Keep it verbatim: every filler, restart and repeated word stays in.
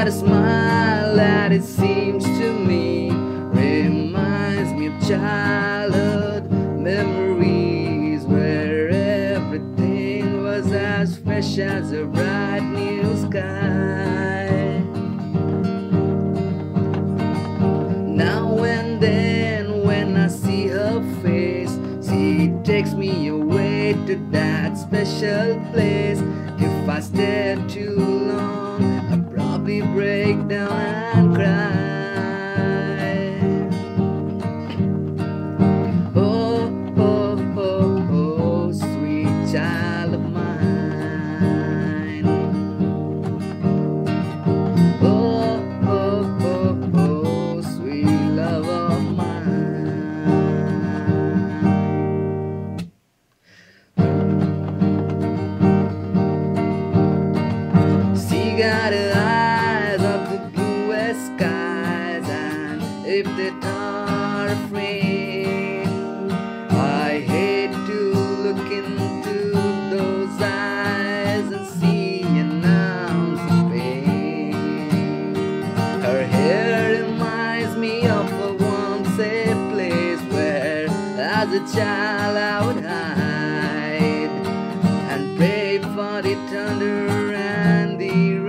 got a smile that it seems to me reminds me of childhood memories where everything was as fresh as a bright new sky. Now and then when I see her face, she takes me away to that special place. If I stare too long, I'll probably break down and cry. Oh, oh, oh, oh, sweet child of mine. Oh, oh, oh, oh, sweet love of mine. She got her eyes of the bluest skies, and if they are afraid, I hate to look into those eyes and see an ounce of pain. Her hair reminds me of a once safe place where, as a child, I would hide and pray for the thunder and the